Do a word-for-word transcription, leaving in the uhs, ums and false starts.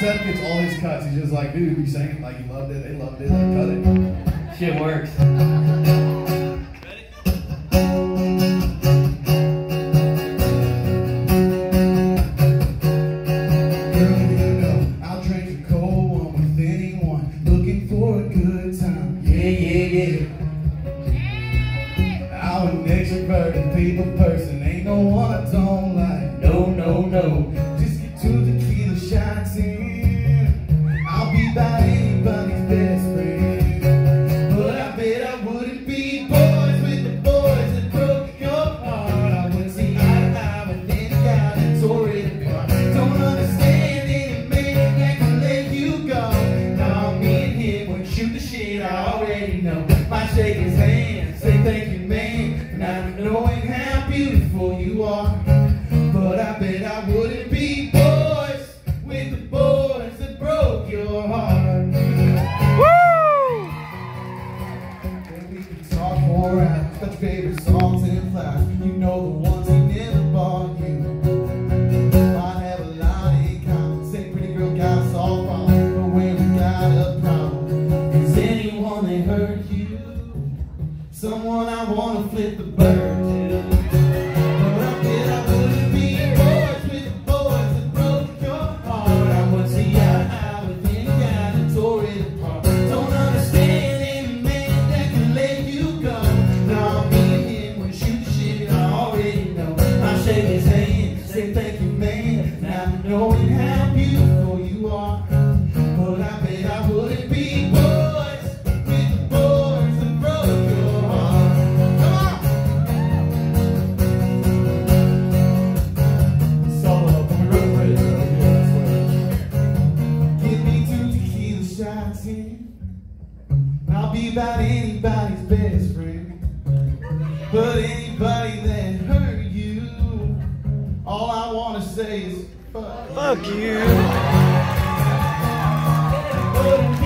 Seth gets all these cuts. He's just like, dude, you sang it like you loved it. They loved it. Like, cut it. Shit works. Extroverted people person, ain't no one I don't like. No, no, no. Just get two tequila shots in. I'll be about anybody's best friend. But I bet I wouldn't be boys with the boys that broke your heart. I wouldn't see eye to eye with any guy that's already apart. Don't understand any man that can let you go. Now me and him would shoot the shit, I already know. Might shake his hand, say thank you, man. Not knowing how beautiful you are, but I bet I wouldn't be boys with the boys that broke your heart. Woo! Then we can talk for hours about your favorite songs in class. You know the ones he never bought you. Might have a lot in common. Say pretty girl got us all fine, but when we got a problem, is anyone that hurt you? Someone I wanna flip the bird to. But I bet I wouldn't be boys with the boys that broke your heart. I would see eye to eye with any guy that's already apart. Don't understand any man that can let you go. Now me and him would shoot the shit, I already know. I shake his hand, say thank you, man. Now knowing how beautiful you are, but I bet I wouldn't be boys with the boys that broke your heart. I'll be about anybody's best friend, but anybody that hurt you, all I want to say is fuck, Fuck you. you.